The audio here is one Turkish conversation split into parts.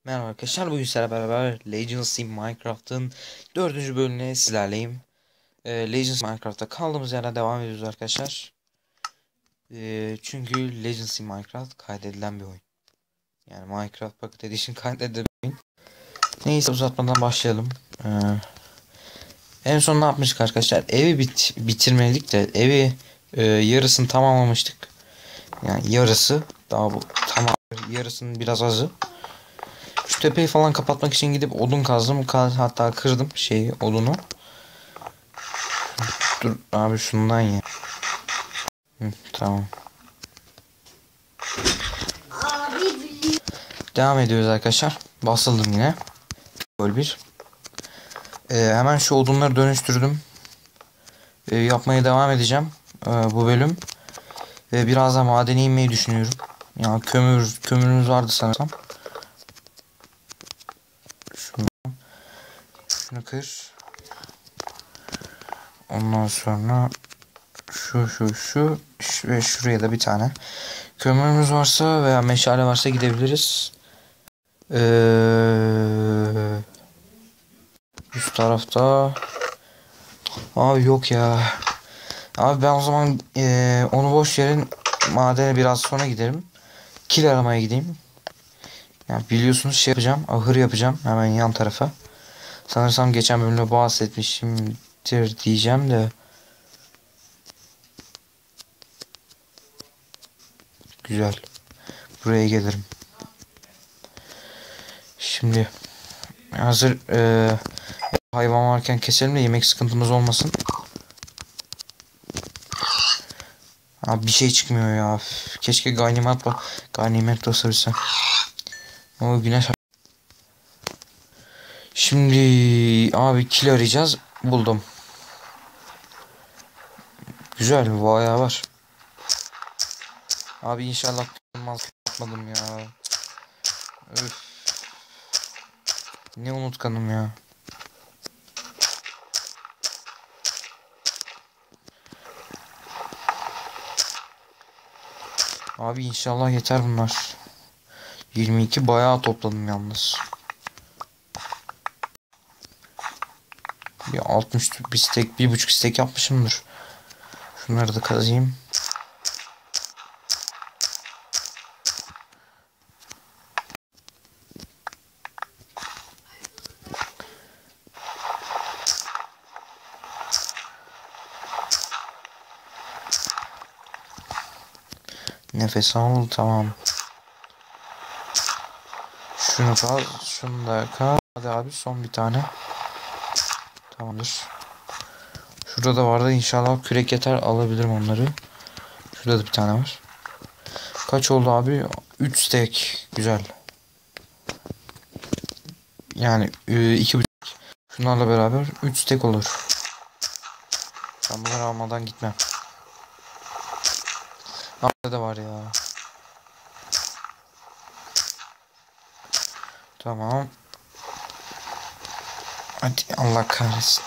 Merhaba arkadaşlar, bugün sizlerle beraber Legends in Minecraft'ın 4. bölümüne sizlerleyim. Legends in Minecraft'ta kaldığımız yerden devam ediyoruz arkadaşlar. Çünkü Legends in Minecraft kaydedilen bir oyun. Yani Minecraft Pocket Edition kaydedilen bir oyun. Neyse, uzatmadan başlayalım. En son ne yapmıştık arkadaşlar? Evi bitirmedik de evi yarısını tamamlamıştık. Yani yarısı, daha bu tamam, yarısının biraz azı. Şu tepeyi falan kapatmak için gidip odun kazdım. Hatta kırdım odunu. Dur abi, şundan ya. Tamam. Devam ediyoruz arkadaşlar. Basıldım yine. Böl bir. Hemen şu odunları dönüştürdüm. Yapmaya devam edeceğim. Bu bölüm. Biraz da madene inmeyi düşünüyorum. Ya kömürümüz vardı sanırsam. Şunu kır. Ondan sonra şu ve şuraya da bir tane kömürümüz varsa veya meşale varsa gidebiliriz. Üst tarafta abi yok ya. Abi ben o zaman onu boş yerin, madene biraz sonra giderim. Kil aramaya gideyim. Yani biliyorsunuz yapacağım. Ahır yapacağım hemen yan tarafa. Sanırsam geçen bölümde bahsetmişimdir diyeceğim de. Güzel. Buraya gelirim. Şimdi hazır hayvan varken keselim de yemek sıkıntımız olmasın. Abi bir şey çıkmıyor ya. Keşke ganimet basabilsem. O güneş. Şimdi abi kil arayacağız. Buldum. Güzel, bayağı var. Abi inşallah olmaz, yapmadım ya. Öf. Ne unutkanım ya. Abi inşallah yeter bunlar. 22 bayağı topladım yalnız. Bir 60 bir stek, 1,5 stek yapmışımdır. Şunları da kazıyım. Nefes al, tamam. Şunu kaz, şunu da kaz. Hadi abi, son bir tane. Tamamdır. Şurada da vardı, inşallah kürek yeter, alabilirim onları. Şurada da bir tane var. Kaç oldu abi? 3 stek. Güzel. Yani 2,5. Şunlarla beraber 3 stek olur. Ben bunları almadan gitmem. Burada da var ya. Tamam. Hadi, Allah kahretsin.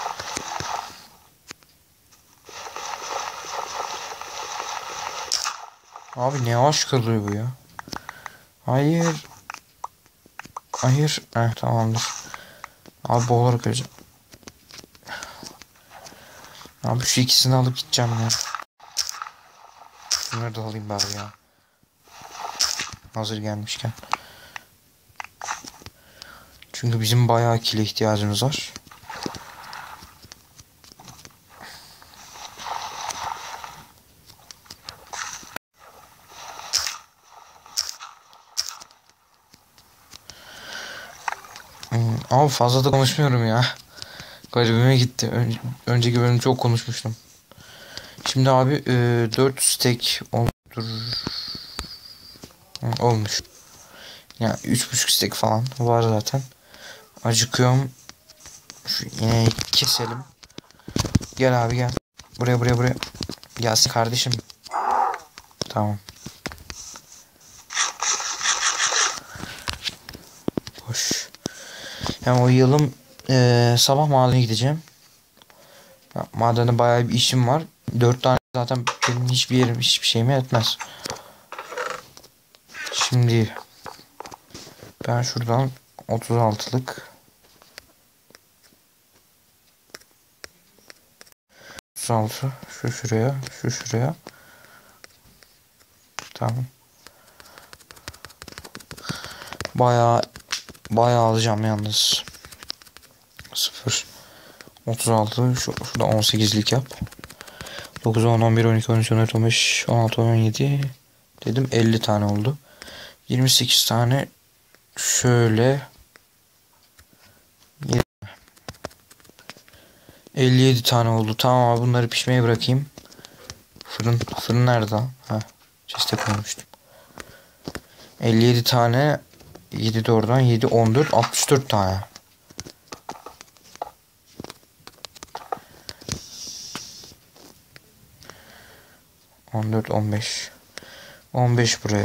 Abi ne yavaş kırılıyor bu ya. Hayır. Hayır. Tamamdır. Abi boğularak öleceğim. Abi şu ikisini alıp gideceğim ya. Bunları da alayım bari ya. Hazır gelmişken. Çünkü bizim bayağı kile ihtiyacımız var. Abi fazla da konuşmuyorum ya. Garibime gitti. Önceki bölüm çok konuşmuştum. Şimdi abi 4 steak olmuş. Yani 3,5 steak falan var zaten. Acıkıyorum. Şu ineği keselim. Gel abi gel. Buraya. Gelsin kardeşim. Tamam. Hoş. Hem uyuyalım. Sabah madene gideceğim. Madende bayağı bir işim var. 4 tane zaten benim hiçbir şeyime etmez. Şimdi Ben şuradan 36'lık 36 şu şuraya, şu şuraya. Tamam. Bayağı alacağım yalnız. 0 36 şurada 18'lik yap. 9 10 11 12 13 14 15 16 17 dedim, 50 tane oldu. 28 tane şöyle 57 tane oldu. Tamam abi, bunları pişmeye bırakayım. Fırın nerede? Ha, chest'e koymuştum. 57 tane, 7 de oradan, 7 14 64 tane. On dört 15 15 buraya,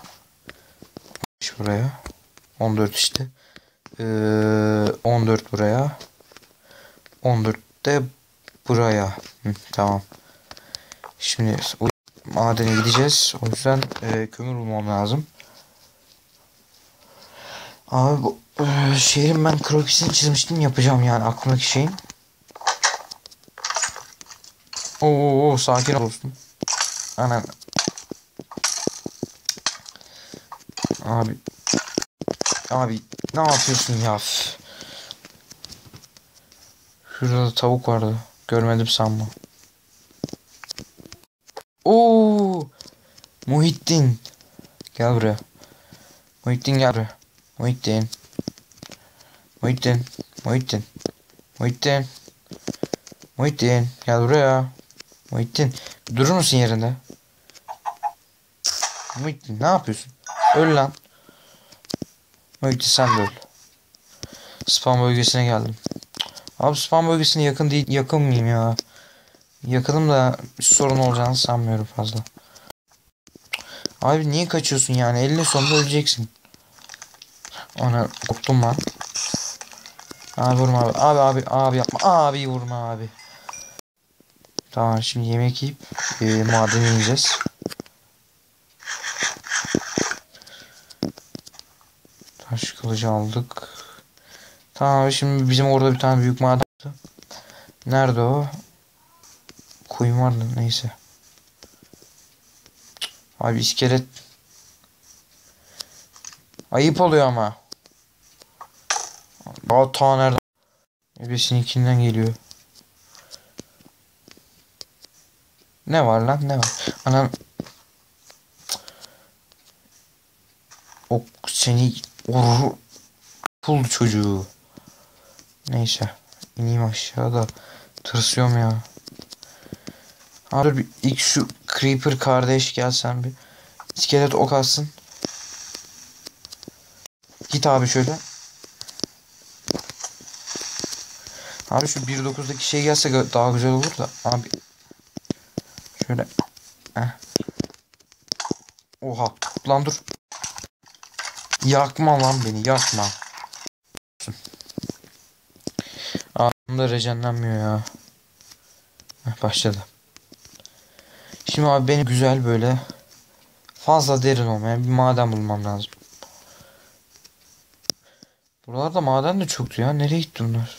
15 buraya, 14 işte. 14 buraya, 14 de buraya. Tamam. Şimdi madene gideceğiz. O yüzden kömür bulmam lazım. Abi bu şehrin ben krokisini çizmiştim, yapacağım yani aklımdaki şeyin. Oo, sakin olsun. Anan. Abi ne yapıyorsun ya? Şurada da tavuk vardı. Görmedim sanma. Oo! Muhittin. Gel buraya. Muhittin gel buraya. Muhittin. Muhittin. Muhittin. Muhittin. Muhittin. Gel buraya. Muhittin. Durur musun yerinde? Muhittin ne yapıyorsun? Öl lan. Muhittin sen de öl. Spam bölgesine geldim. Abi spam bölgesine yakın değil. Yakın mıyım ya? Yakınım da bir sorun olacağını sanmıyorum fazla. Abi niye kaçıyorsun yani? Elinin sonunda öleceksin. Ona korktum ben. Abi vurma abi. Abi yapma. Abi vurma abi. Tamam, şimdi yemek yiyip madene ineceğiz. Taş kılıcı aldık. Tamam abi, şimdi bizim orada bir tane büyük maden vardı. Nerede o? Koyun vardı, neyse. Abi iskelet. Ayıp oluyor ama. Aa, ta nereden? Ebesininkinden geliyor. Ne var lan, ne var? Anam. O seni vurur. Pul çocuğu. Neyse. İneyim aşağıda. Tırsıyorum ya. Abi dur bir, ilk şu Creeper kardeş gelsen bir. İskelet ok atsın. Git abi şöyle. Abi şu 1.9'daki şey gelse daha güzel olur da. Abi. Şöyle. Heh. Oha. Lan dur. Yakma lan beni, yakma. Ağzım da rejenlenmiyor ya. Heh, başladı. Şimdi abi benim güzel böyle fazla derin olmayan bir maden bulmam lazım. Buralarda maden de çoktu ya. Nereye gitti bunlar?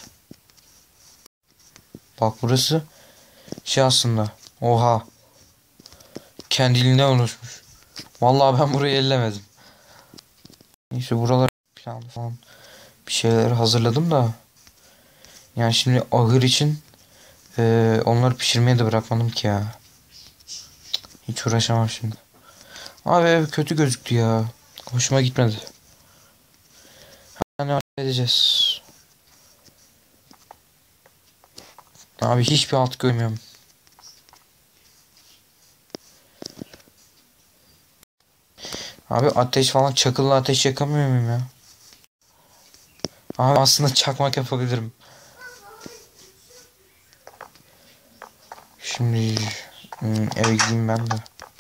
Bak burası şey aslında. Oha. Kendiliğinden oluşmuş. Vallahi ben burayı ellemedim. Neyse buralar plan falan bir şeyler hazırladım da. Yani şimdi ahır için onları pişirmeye de bırakmadım ki ya. Hiç uğraşamam şimdi. Abi ev kötü gözüktü ya. Hoşuma gitmedi. Hani halledeceğiz. Abi hiçbir alt görmüyorum. Abi ateş falan, çakılla ateş yakamıyor muyum ya? Abi aslında çakmak yapabilirim. Şimdi eve gideyim ben de.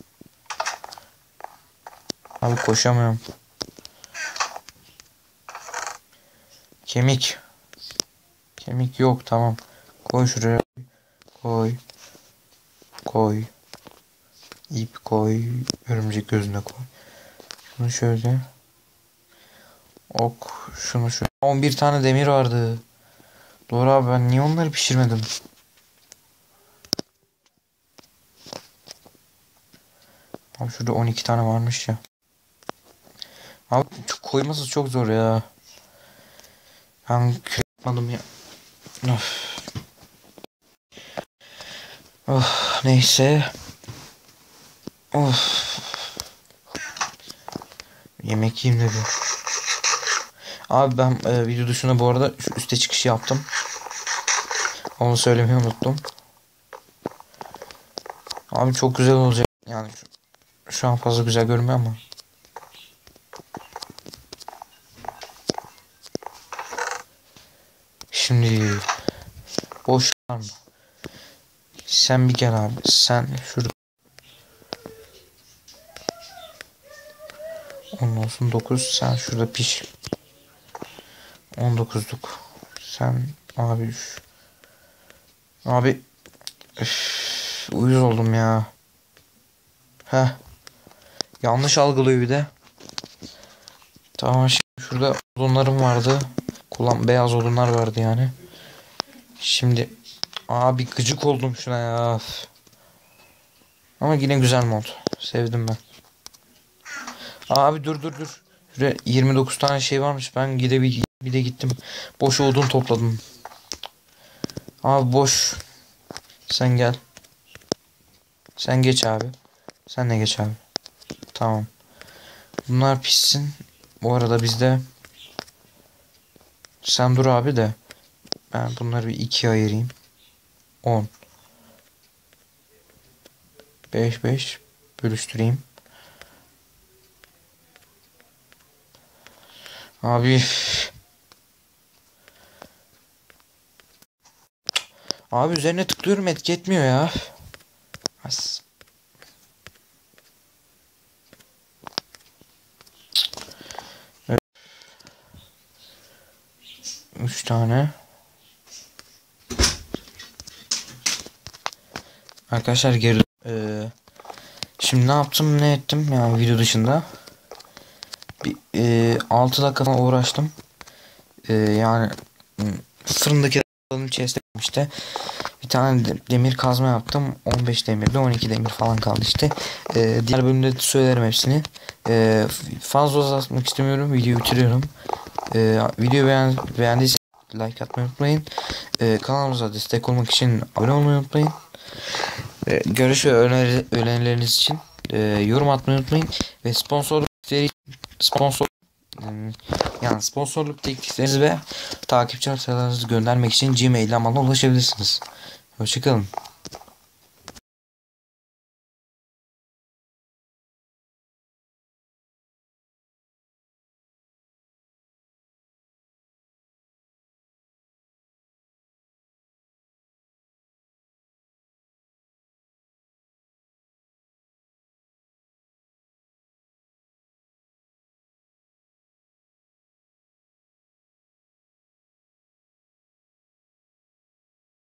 Abi koşamıyorum. Kemik. Kemik yok, tamam. Koy şuraya. Koy. Koy. İp koy. Örümcek gözüne koy. Şunu şöyle. Ok şunu şu. 11 tane demir vardı. Doğru abi, ben niye onları pişirmedim? Abi şurada 12 tane varmış ya. Abi koyması çok zor ya. Ben yapmadım ya. Of. Of neyse. Of. Yemek yiyeyim dedi. Abi ben video dışında bu arada şu üste çıkışı yaptım. Onu söylemeyi unuttum. Abi çok güzel olacak. Yani şu an fazla güzel görünmüyor ama. Şimdi boş var mı? Sen bir gel abi. Sen şurada. 10 olsun 9. Sen şurada piş. 19'luk. Sen abi abi uyuz oldum ya. Heh. Yanlış algılıyor bir de. Tamam, şimdi şurada odunlarım vardı. Beyaz odunlar vardı yani. Şimdi abi gıcık oldum şuna ya. Ama yine güzel mod. Sevdim ben. Abi dur. Şuraya 29 tane şey varmış. Ben bir de gittim. Boş odun topladım. Abi boş. Sen gel. Sen geç abi. Sen de geç abi. Tamam. Bunlar pişsin. Bu arada bizde. Sen dur abi de. Ben bunları bir ikiye ayırayım. 10. 5 bölüştüreyim. Abi. Abi üzerine tıklıyorum, etki etmiyor ya. As. Evet. 3 tane. Arkadaşlar geri şimdi ne yaptım ne ettim yani video dışında. Bir 6 dakika falan uğraştım. Yani fırındaki içerisinde işte bir tane demir kazma yaptım. 15 demirde 12 demir falan kaldı işte. Diğer bölümde de söylerim hepsini. Fazla uzatmak istemiyorum. Videoyu bitiriyorum. Videoyu beğendiyseniz like atmayı unutmayın. Kanalımıza destek olmak için abone olmayı unutmayın. Görüş ve önerileriniz için yorum atmayı unutmayın. Ve sponsorluk tekliflerinizi ve takipçi haritalarınızı göndermek için Gmail ile bana ulaşabilirsiniz. Hoşçakalın.